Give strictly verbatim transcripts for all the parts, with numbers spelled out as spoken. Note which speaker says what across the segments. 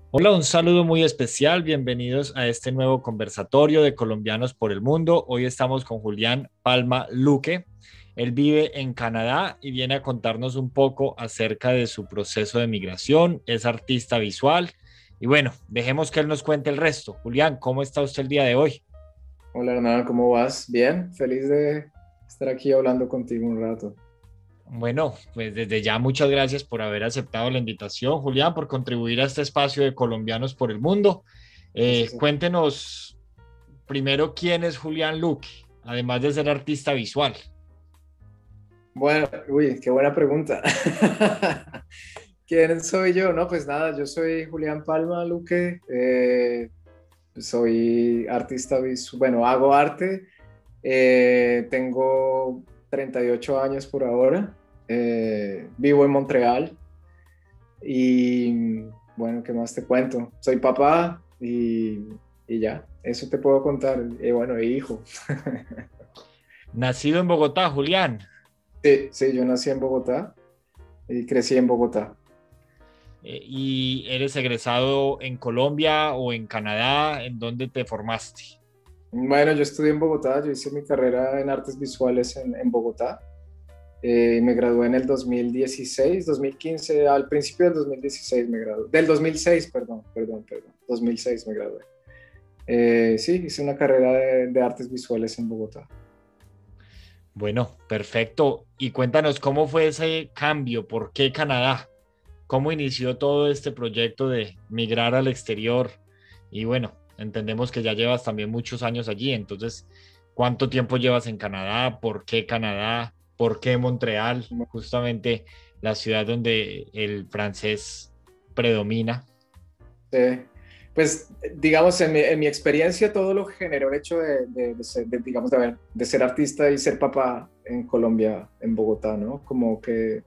Speaker 1: Hola, un saludo muy especial. Bienvenidos a este nuevo conversatorio de Colombianos por el Mundo. Hoy estamos con Julián Palma Luque. Él vive en Canadá y viene a contarnos un poco acerca de su proceso de migración. Es artista visual. Y bueno, dejemos que él nos cuente el resto. Julián, ¿cómo está usted el día de hoy?
Speaker 2: Hola Hernán, ¿cómo vas? Bien, feliz de estar aquí hablando contigo un rato.
Speaker 1: Bueno, pues desde ya muchas gracias por haber aceptado la invitación, Julián, por contribuir a este espacio de Colombianos por el Mundo. Eh,
Speaker 2: Gracias a ti.
Speaker 1: cuéntenos primero quién es Julián Luque, además de ser artista visual.
Speaker 2: Bueno, uy, qué buena pregunta. ¿Quién soy yo? No, pues nada, yo soy Julián Palma Luque, eh, soy artista visual, bueno, hago arte, eh, tengo treinta y ocho años por ahora, eh, vivo en Montreal y bueno, ¿qué más te cuento? Soy papá y, y ya, eso te puedo contar, y bueno, y hijo.
Speaker 1: Nacido en Bogotá, Julián.
Speaker 2: Sí, sí, yo nací en Bogotá y crecí en Bogotá.
Speaker 1: Eh, ¿y eres egresado en Colombia o en Canadá? ¿En dónde te formaste?
Speaker 2: Bueno, yo estudié en Bogotá, yo hice mi carrera en artes visuales en, en Bogotá. Eh, me gradué en el dos mil dieciséis, dos mil quince, al principio del dos mil dieciséis me gradué. Del dos mil seis, perdón, perdón, perdón. dos mil seis me gradué. Eh, sí, hice una carrera de, de artes visuales en Bogotá.
Speaker 1: Bueno, perfecto. Y cuéntanos cómo fue ese cambio, ¿por qué Canadá? ¿Cómo inició todo este proyecto de migrar al exterior? Y bueno, entendemos que ya llevas también muchos años allí, entonces, ¿cuánto tiempo llevas en Canadá? ¿Por qué Canadá? ¿Por qué Montreal? Justamente la ciudad donde el francés predomina.
Speaker 2: Sí. Pues, digamos, en mi, en mi experiencia todo lo generó el hecho de, de- de ser, de, digamos, de, haber- de ser artista y ser papá en Colombia, en Bogotá, ¿no? Como que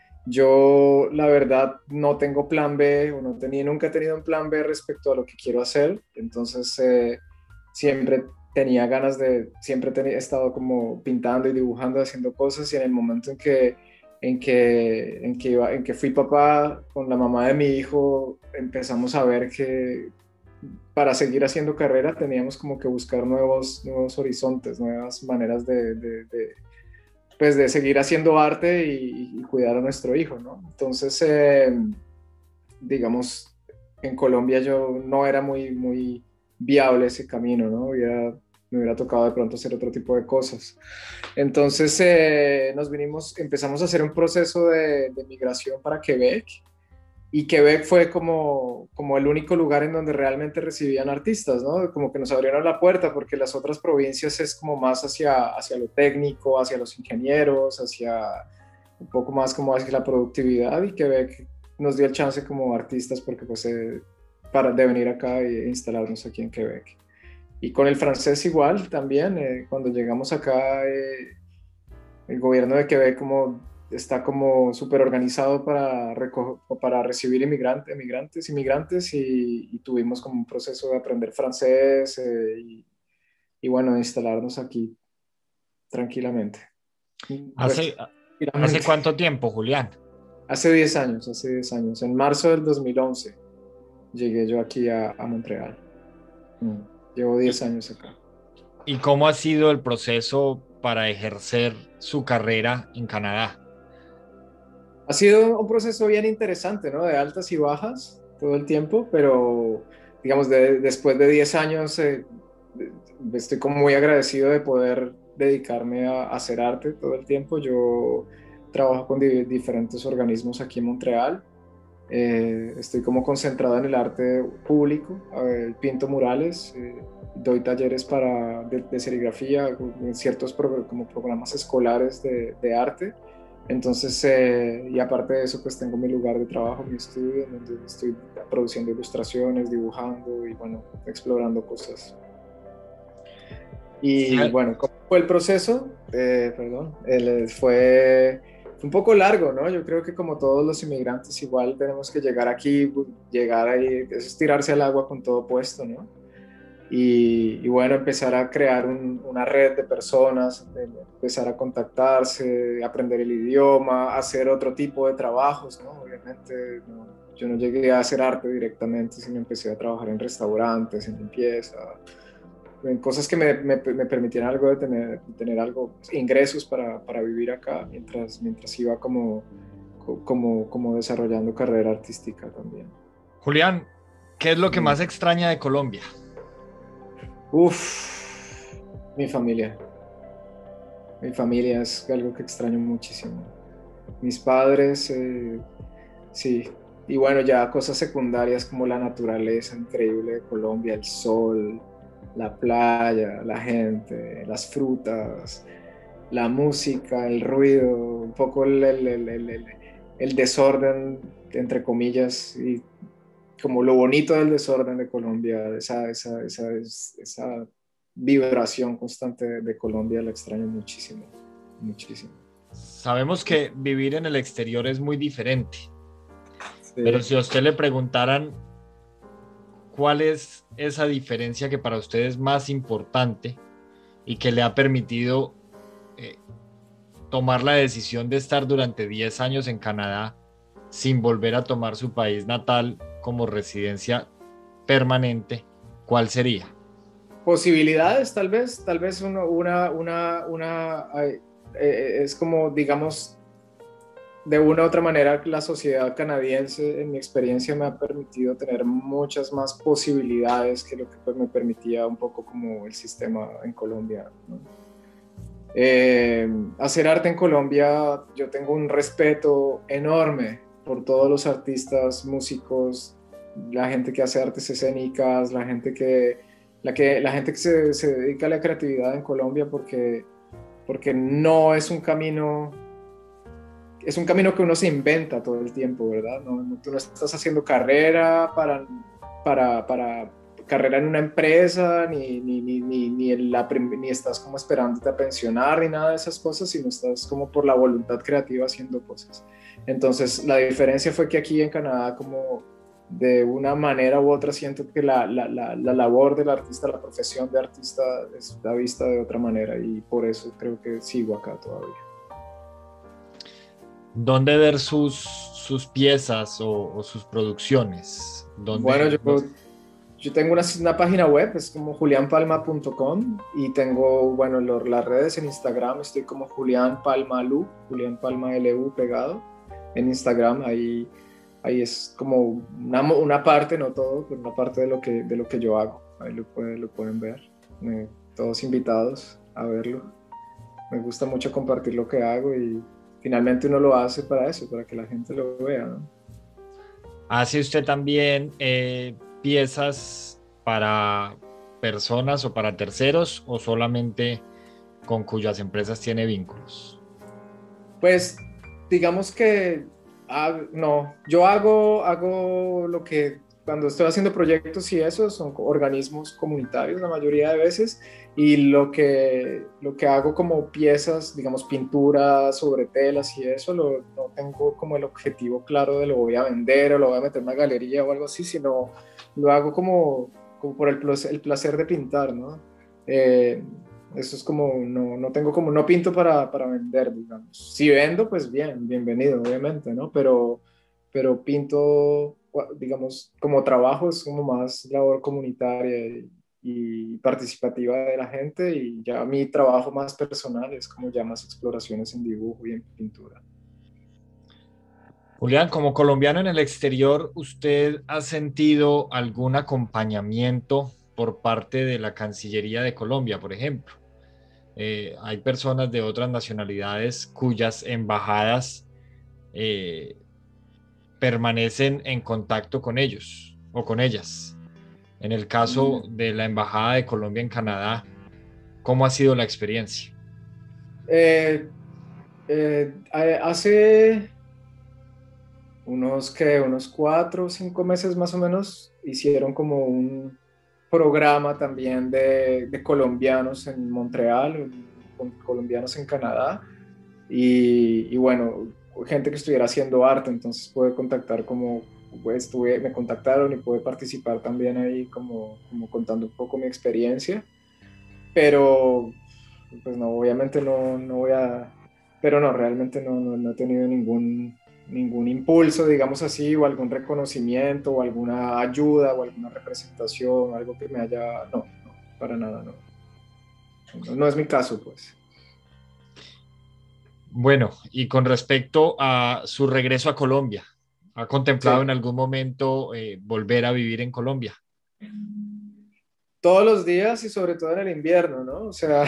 Speaker 2: yo, la verdad, no tengo plan B, o no tenía, nunca he tenido un plan B respecto a lo que quiero hacer. Entonces, eh, siempre tenía ganas de, siempre he estado como pintando y dibujando, haciendo cosas, y en el momento en que, en que, en que, iba, en que fui papá con la mamá de mi hijo, empezamos a ver que para seguir haciendo carrera teníamos como que buscar nuevos, nuevos horizontes, nuevas maneras de, de, de pues de seguir haciendo arte y, y, cuidar a nuestro hijo, ¿no? Entonces, eh, digamos, en Colombia yo no era muy, muy viable ese camino, ¿no? Hubiera, me hubiera tocado de pronto hacer otro tipo de cosas. Entonces, eh, nos vinimos, empezamos a hacer un proceso de, de migración para Quebec, y Quebec fue como, como el único lugar en donde realmente recibían artistas, ¿no? Como que nos abrieron la puerta, porque las otras provincias es como más hacia, hacia lo técnico, hacia los ingenieros, hacia un poco más como hacia la productividad, y Quebec nos dio el chance como artistas porque pues eh, para de venir acá e instalarnos aquí en Quebec. Y con el francés igual también, eh, cuando llegamos acá, eh, el gobierno de Quebec como está como súper organizado para, para recibir inmigrantes, inmigrantes, inmigrantes y, y, tuvimos como un proceso de aprender francés, eh, y, y, bueno, instalarnos aquí tranquilamente. Pues
Speaker 1: ¿Hace, hace
Speaker 2: tranquilamente.
Speaker 1: cuánto tiempo, Julián?
Speaker 2: Hace diez años, hace diez años. En marzo del dos mil once llegué yo aquí a, a Montreal. Mm. Llevo
Speaker 1: ¿Y,
Speaker 2: diez años acá.
Speaker 1: y cómo ha sido el proceso para ejercer su carrera en Canadá?
Speaker 2: Ha sido un proceso bien interesante, ¿no? De altas y bajas todo el tiempo, pero digamos, de, después de diez años, eh, estoy como muy agradecido de poder dedicarme a, a hacer arte todo el tiempo. Yo trabajo con di diferentes organismos aquí en Montreal. Eh, estoy como concentrado en el arte público, eh, pinto murales, eh, doy talleres para, de, de serigrafía, en ciertos pro, como programas escolares de, de arte. Entonces, eh, y aparte de eso, pues tengo mi lugar de trabajo, mi estudio, en donde estoy produciendo ilustraciones, dibujando y bueno, explorando cosas.
Speaker 1: Sí,
Speaker 2: Y bueno, ¿cómo fue el proceso? Eh, perdón, el, fue, fue un poco largo, ¿no? Yo creo que como todos los inmigrantes, igual tenemos que llegar aquí, llegar ahí, es tirarse al agua con todo puesto, ¿no? Y, y bueno, empezar a crear un, una red de personas, de empezar a contactarse, aprender el idioma, hacer otro tipo de trabajos, ¿no? obviamente no, yo no llegué a hacer arte directamente, sino empecé a trabajar en restaurantes, en limpieza, en cosas que me, me, me permitieran algo de tener, tener algo, pues, ingresos para, para vivir acá, mientras, mientras iba como, como, como desarrollando carrera artística también.
Speaker 1: Julián, ¿qué es lo que
Speaker 2: Mm.
Speaker 1: más extraña de Colombia?
Speaker 2: Uf, mi familia. Mi familia es algo que extraño muchísimo. Mis padres, eh, sí. Y bueno, ya cosas secundarias como la naturaleza increíble de Colombia, el sol, la playa, la gente, las frutas, la música, el ruido, un poco el, el, el, el, el- el desorden, entre comillas, y como lo bonito del desorden de Colombia, esa, esa, esa, esa vibración constante de, de Colombia la extraño muchísimo, muchísimo.
Speaker 1: Sabemos que vivir en el exterior es muy diferente, pero
Speaker 2: Sí.
Speaker 1: si a usted le preguntaran cuál es esa diferencia que para usted es más importante y que le ha permitido eh, tomar la decisión de estar durante diez años en Canadá sin volver a tomar su país natal como residencia permanente, ¿cuál sería?
Speaker 2: Posibilidades, tal vez, tal vez uno, una, una, una, eh, eh, es como, digamos, de una u otra manera, la sociedad canadiense, en mi experiencia, me ha permitido tener muchas más posibilidades que lo que pues, me permitía un poco como el sistema en Colombia, ¿no? Eh, hacer arte en Colombia, yo tengo un respeto enorme por todos los artistas, músicos, la gente que hace artes escénicas, la gente que, la que, la gente que se, se dedica a la creatividad en Colombia, porque, porque no es un camino, es un camino que uno se inventa todo el tiempo, ¿verdad? No, no, tú no estás haciendo carrera para, para, para carrera en una empresa, ni, ni, ni, ni, ni, en la, ni estás como esperándote a pensionar, ni nada de esas cosas, sino estás como por la voluntad creativa haciendo cosas. Entonces, la diferencia fue que aquí en Canadá, como de una manera u otra, siento que la, la, la, la labor del artista, la profesión de artista, está vista de otra manera, y por eso creo que sigo acá todavía.
Speaker 1: ¿Dónde ver sus, sus piezas o, o sus producciones?
Speaker 2: Bueno,
Speaker 1: ¿Dónde
Speaker 2: yo,
Speaker 1: los...
Speaker 2: yo tengo una, una página web, es como julian palma punto com, y tengo, bueno, lo, las redes en Instagram, estoy como Julián Palma Lu, Julián Palma L U pegado en Instagram. Ahí, ahí es como una, una parte, no todo, pero una parte de lo que, de lo que yo hago. Ahí lo, puede, lo pueden ver. Me, todos invitados a verlo. Me gusta mucho compartir lo que hago, y finalmente uno lo hace para eso, para que la gente lo vea, ¿no?
Speaker 1: ¿Hace usted también eh, piezas para personas o para terceros o solamente con cuyas empresas tiene vínculos?
Speaker 2: Pues digamos que ah, no, yo hago, hago lo que cuando estoy haciendo proyectos y eso son organismos comunitarios la mayoría de veces, y lo que, lo que hago como piezas, digamos pinturas sobre telas y eso, lo, no tengo como el objetivo claro de lo voy a vender o lo voy a meter en una galería o algo así, sino lo hago como, como por el placer, el placer de pintar, ¿no? Eh, Eso es como, no, no tengo como, no pinto para, para vender, digamos. Si vendo, pues bien, bienvenido, obviamente, ¿no? Pero, pero pinto, digamos, como trabajo, es como más labor comunitaria y, y participativa de la gente, y ya mi trabajo más personal es como ya más exploraciones en dibujo y en pintura.
Speaker 1: Julián, como colombiano en el exterior, ¿usted ha sentido algún acompañamiento por parte de la Cancillería de Colombia, por ejemplo? Eh, hay personas de otras nacionalidades cuyas embajadas eh, permanecen en contacto con ellos o con ellas. En el caso
Speaker 2: Mm.
Speaker 1: de la Embajada de Colombia en Canadá, ¿cómo ha sido la experiencia?
Speaker 2: Eh, eh, hace unos que unos cuatro o cinco meses más o menos hicieron como un programa también de, de colombianos en Montreal, con colombianos en Canadá, y, y bueno, gente que estuviera haciendo arte, entonces pude contactar como, pues, estuve, me contactaron y pude participar también ahí como, como contando un poco mi experiencia, pero pues no, obviamente no, no voy a, pero no, realmente no, no, no he tenido ningún ningún impulso, digamos así, o algún reconocimiento, o alguna ayuda, o alguna representación, algo que me haya... No, no, para nada, no. No, no es mi caso, pues.
Speaker 1: Bueno, y con respecto a su regreso a Colombia, ¿ha contemplado
Speaker 2: Sí.
Speaker 1: en algún momento eh, volver a vivir en Colombia?
Speaker 2: Todos los días y sobre todo en el invierno, ¿no? O sea,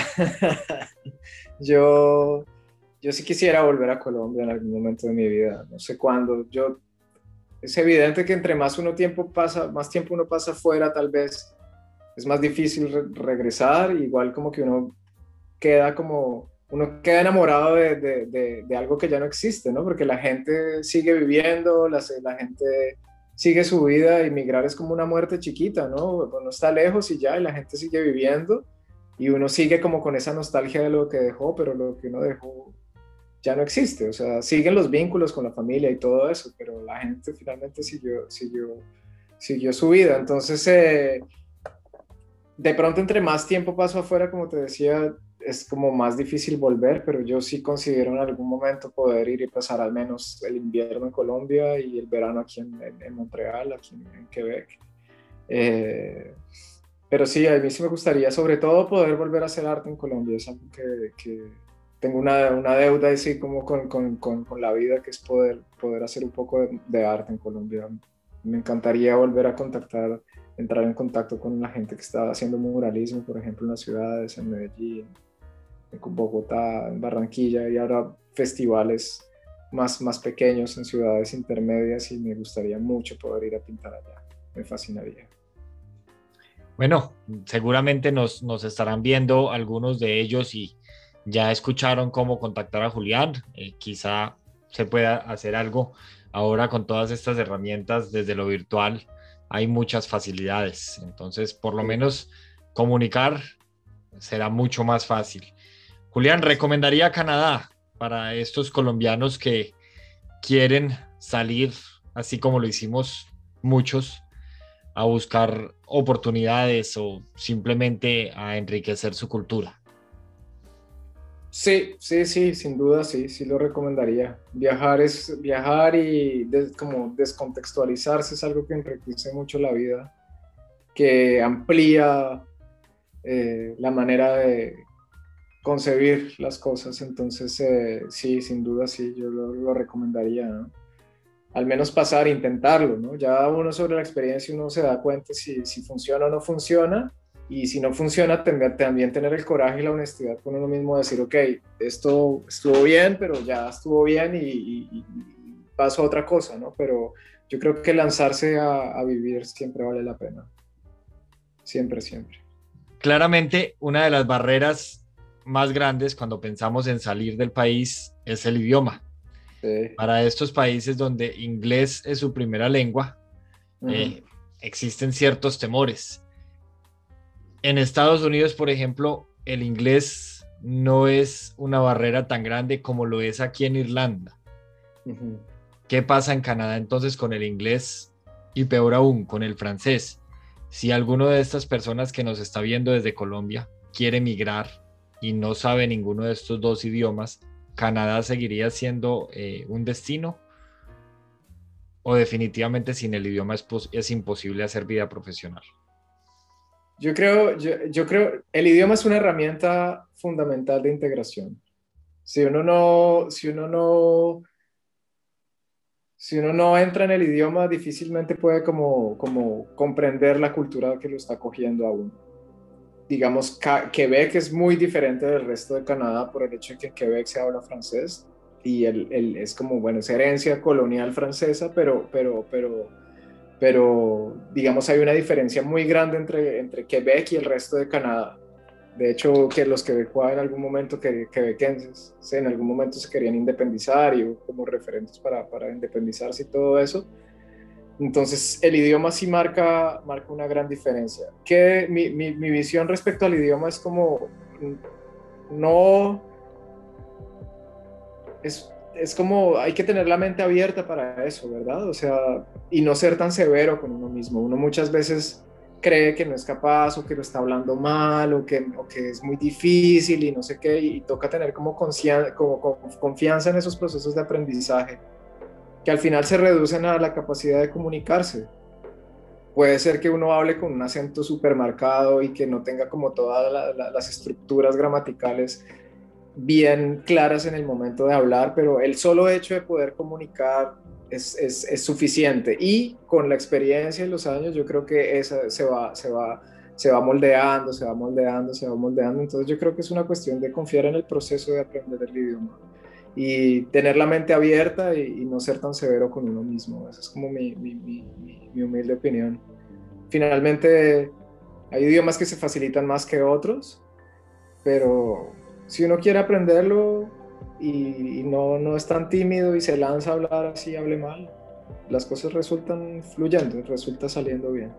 Speaker 2: yo, yo sí quisiera volver a Colombia en algún momento de mi vida, no sé cuándo. Yo, es evidente que entre más uno tiempo pasa, más tiempo uno pasa fuera, tal vez es más difícil re regresar, igual como que uno queda como, uno queda enamorado de, de, de, de algo que ya no existe, ¿no? Porque la gente sigue viviendo, la, la gente sigue su vida, y migrar es como una muerte chiquita, ¿no? Uno está lejos y ya, y la gente sigue viviendo, y uno sigue como con esa nostalgia de lo que dejó, pero lo que uno dejó ya no existe, o sea, siguen los vínculos con la familia y todo eso, pero la gente finalmente siguió, siguió, siguió su vida, entonces... Eh, de pronto entre más tiempo paso afuera, como te decía, es como más difícil volver, pero yo sí considero en algún momento poder ir y pasar al menos el invierno en Colombia y el verano aquí en, en, en Montreal, aquí en, en Quebec. Eh, pero sí, a mí sí me gustaría sobre todo poder volver a hacer arte en Colombia, es algo que, que tengo una, una deuda así como con, con, con, con la vida, que es poder, poder hacer un poco de, de arte en Colombia. Me encantaría volver a contactar, entrar en contacto con la gente que está haciendo muralismo, por ejemplo, en las ciudades, en Medellín, en Bogotá, en Barranquilla, y ahora festivales más, más pequeños en ciudades intermedias, y me gustaría mucho poder ir a pintar allá. Me fascinaría.
Speaker 1: Bueno, seguramente nos, nos estarán viendo algunos de ellos y ya escucharon cómo contactar a Julián. Eh, quizá se pueda hacer algo ahora con todas estas herramientas desde lo virtual. Hay muchas facilidades, entonces por lo
Speaker 2: Sí.
Speaker 1: menos comunicar será mucho más fácil. Julián, recomendaría Canadá para estos colombianos que quieren salir, así como lo hicimos muchos, a buscar oportunidades o simplemente a enriquecer su cultura.
Speaker 2: Sí, sí, sí, sin duda, sí, sí lo recomendaría. Viajar es viajar, y des, como descontextualizarse es algo que enriquece mucho la vida, que amplía eh, la manera de concebir las cosas. Entonces, eh, sí, sin duda, sí, yo lo, lo recomendaría, ¿no? Al menos pasar, intentarlo, ¿no? Ya uno sobre la experiencia uno se da cuenta si, si funciona o no funciona, y si no funciona también, también tener el coraje y la honestidad con uno mismo de decir, ok, esto estuvo bien, pero ya estuvo bien, y, y, y paso a otra cosa, ¿no? Pero yo creo que lanzarse a, a vivir siempre vale la pena, siempre, siempre.
Speaker 1: Claramente, una de las barreras más grandes cuando pensamos en salir del país es el idioma.
Speaker 2: Sí.
Speaker 1: Para estos países donde inglés es su primera lengua,
Speaker 2: Uh-huh.
Speaker 1: eh, existen ciertos temores. En Estados Unidos, por ejemplo, el inglés no es una barrera tan grande como lo es aquí en Irlanda.
Speaker 2: Uh-huh.
Speaker 1: ¿Qué pasa en Canadá entonces con el inglés y peor aún con el francés? Si alguno de estas personas que nos está viendo desde Colombia quiere migrar y no sabe ninguno de estos dos idiomas, ¿Canadá seguiría siendo eh, un destino? ¿O definitivamente sin el idioma es, es imposible hacer vida profesional?
Speaker 2: Yo creo, yo, yo creo, el idioma es una herramienta fundamental de integración. Si uno no, si uno no, si uno no entra en el idioma, difícilmente puede como, como comprender la cultura que lo está cogiendo a uno. Digamos, Quebec es muy diferente del resto de Canadá por el hecho de que en Quebec se habla francés, y el, el, es como, bueno, es herencia colonial francesa, pero, pero, pero, pero, digamos, hay una diferencia muy grande entre, entre Quebec y el resto de Canadá. De hecho, que los quebecuas en algún momento, que, quebequenses, ¿sí? En algún momento se querían independizar, y como referentes para, para independizarse y todo eso. Entonces, el idioma sí marca, marca una gran diferencia. Que mi, mi, mi visión respecto al idioma es como, no, es, es como, hay que tener la mente abierta para eso, ¿verdad? O sea, y no ser tan severo con uno mismo. Uno muchas veces cree que no es capaz, o que lo está hablando mal, o que, o que es muy difícil y no sé qué, y toca tener como, como, como confianza en esos procesos de aprendizaje. que al final se reducen a la capacidad de comunicarse. Puede ser que uno hable con un acento súper marcado y que no tenga como todas la, la, las estructuras gramaticales bien claras en el momento de hablar, pero el solo hecho de poder comunicar es, es, es suficiente. Y con la experiencia y los años, yo creo que esa se va, se va, se va moldeando, se va moldeando, se va moldeando. Entonces yo creo que es una cuestión de confiar en el proceso de aprender el idioma y tener la mente abierta y, y no ser tan severo con uno mismo. Esa es como mi, mi, mi, mi, mi humilde opinión. Finalmente, hay idiomas que se facilitan más que otros, pero si uno quiere aprenderlo y, y no, no es tan tímido y se lanza a hablar así, hable mal, las cosas resultan fluyendo, resulta saliendo bien.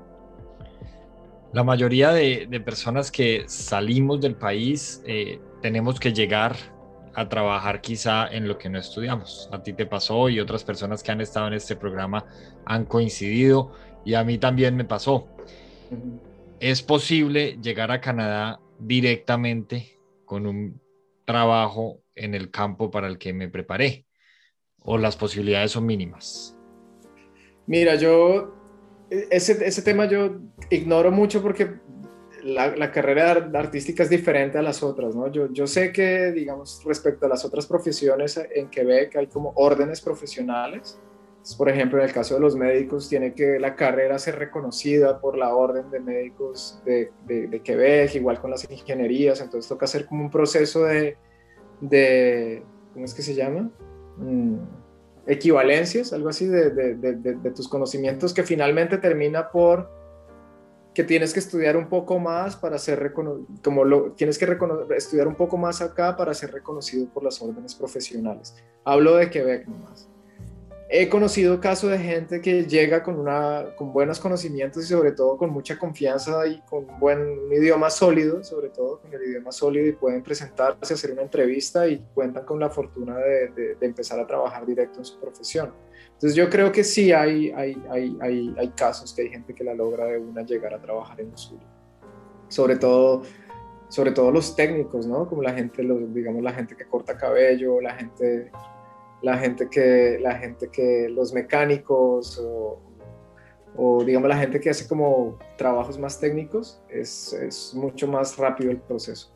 Speaker 1: La mayoría de, de personas que salimos del país eh, tenemos que llegar a trabajar quizá en lo que no estudiamos. A ti te pasó y otras personas que han estado en este programa han coincidido y a mí también me pasó. Uh-huh. ¿Es posible llegar a Canadá directamente con un trabajo en el campo para el que me preparé? ¿O las posibilidades son mínimas?
Speaker 2: Mira, yo ese, ese tema yo ignoro mucho porque la, la carrera artística es diferente a las otras, ¿no? Yo, yo sé que, digamos, respecto a las otras profesiones en Quebec hay como órdenes profesionales. Por ejemplo, en el caso de los médicos, tiene que la carrera ser reconocida por la Orden de Médicos de, de, de Quebec, igual con las ingenierías, entonces toca hacer como un proceso de, de ¿cómo es que se llama? Mm, equivalencias, algo así, de, de, de, de, de tus conocimientos, que finalmente termina por que tienes que estudiar un poco más para ser reconocido, como lo, tienes que estudiar un poco más acá para ser reconocido por las órdenes profesionales. Hablo de Quebec nomás. He conocido casos de gente que llega con, una, con buenos conocimientos y sobre todo con mucha confianza y con buen, un idioma sólido, sobre todo con el idioma sólido, y pueden presentarse, hacer una entrevista y cuentan con la fortuna de, de, de empezar a trabajar directo en su profesión. Entonces yo creo que sí hay, hay, hay, hay, hay casos que hay gente que la logra de una llegar a trabajar en lo suyo. Sobre todo, sobre todo los técnicos, ¿no? Como la gente, los, digamos, la gente que corta cabello, la gente... la gente que, la gente que los mecánicos o, o digamos la gente que hace como trabajos más técnicos, es, es mucho más rápido el proceso.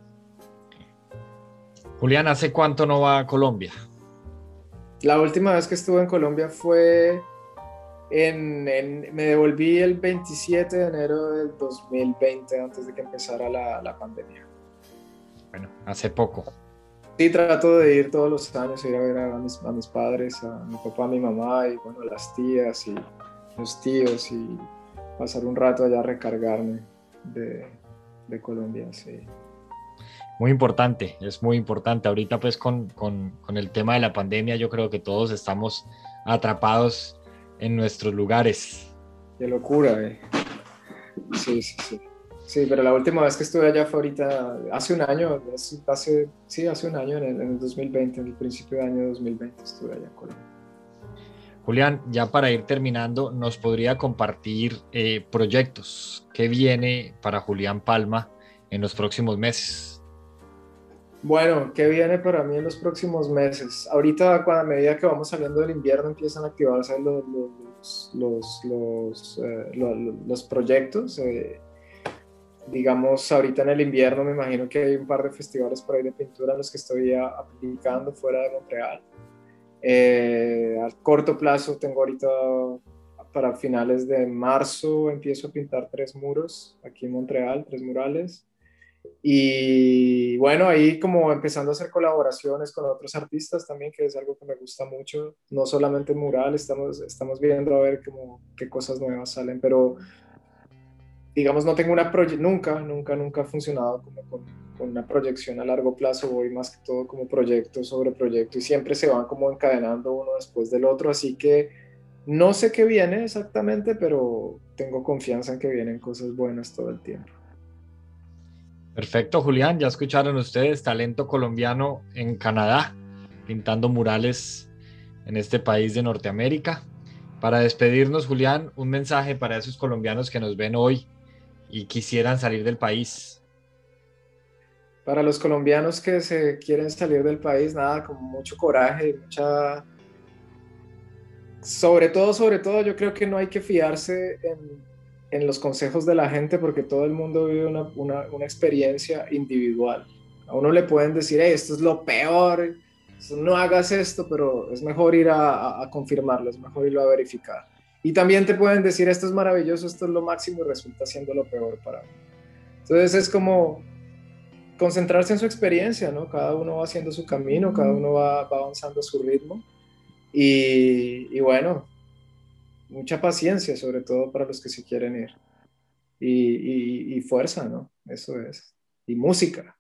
Speaker 1: Julián, ¿hace cuánto no va a Colombia?
Speaker 2: La última vez que estuve en Colombia fue en, en me devolví el veintisiete de enero del dos mil veinte, antes de que empezara la, la pandemia.
Speaker 1: Bueno, hace poco.
Speaker 2: Sí, trato de ir todos los años, ir a ver a mis, a mis padres, a mi papá, a mi mamá, y bueno, a las tías y los tíos, y pasar un rato allá a recargarme de, de Colombia, sí.
Speaker 1: Muy importante, es muy importante. Ahorita pues con, con, con el tema de la pandemia yo creo que todos estamos atrapados en nuestros lugares.
Speaker 2: Qué locura, eh. Sí, sí, sí. Sí, pero la última vez que estuve allá fue ahorita, hace un año, hace, sí, hace un año, en el, en el dos mil veinte, en el principio del año dos mil veinte estuve allá en Colombia.
Speaker 1: Julián, ya para ir terminando, ¿nos podría compartir eh, proyectos? ¿Qué viene para Julián Palma en los próximos meses?
Speaker 2: Bueno, ¿qué viene para mí en los próximos meses? Ahorita, a medida que vamos saliendo del invierno, empiezan a activarse los, los, los, los, eh, los, los proyectos. Eh, digamos, ahorita en el invierno me imagino que hay un par de festivales por ahí de pintura en los que estoy aplicando fuera de Montreal. Eh, a corto plazo tengo ahorita, para finales de marzo, empiezo a pintar tres muros aquí en Montreal, tres murales. Y bueno, ahí como empezando a hacer colaboraciones con otros artistas también, que es algo que me gusta mucho. No solamente mural, estamos, estamos viendo a ver cómo, qué cosas nuevas salen, pero digamos, no tengo una proyección, nunca, nunca, nunca ha funcionado como con, con una proyección a largo plazo. Voy más que todo como proyecto sobre proyecto y siempre se van como encadenando uno después del otro, así que no sé qué viene exactamente, pero tengo confianza en que vienen cosas buenas todo el tiempo.
Speaker 1: Perfecto, Julián, ya escucharon ustedes, talento colombiano en Canadá, pintando murales en este país de Norteamérica. Para despedirnos, Julián, un mensaje para esos colombianos que nos ven hoy y quisieran salir del país.
Speaker 2: Para los colombianos que se quieren salir del país, nada, con mucho coraje, mucha, sobre todo, sobre todo, yo creo que no hay que fiarse en, en los consejos de la gente porque todo el mundo vive una, una, una experiencia individual. A uno le pueden decir, hey, esto es lo peor, no hagas esto, pero es mejor ir a, a, a confirmarlo, es mejor irlo a verificar. Y también te pueden decir, esto es maravilloso, esto es lo máximo y resulta siendo lo peor para mí. Entonces es como concentrarse en su experiencia, ¿no? Cada uno va haciendo su camino, cada uno va, va avanzando a su ritmo. Y, y bueno, mucha paciencia, sobre todo para los que se quieren ir. Y, y, y fuerza, ¿no? Eso es. Y música.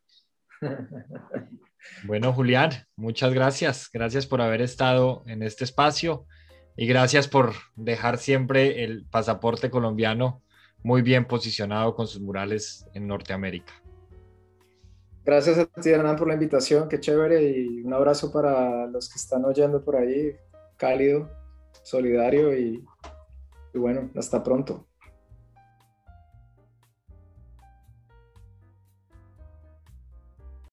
Speaker 1: Bueno, Julián, muchas gracias. Gracias por haber estado en este espacio y gracias por dejar siempre el pasaporte colombiano muy bien posicionado con sus murales en Norteamérica.
Speaker 2: Gracias a ti, Hernán, por la invitación. Qué chévere. Y un abrazo para los que están oyendo por ahí. Cálido, solidario y, y bueno, hasta pronto.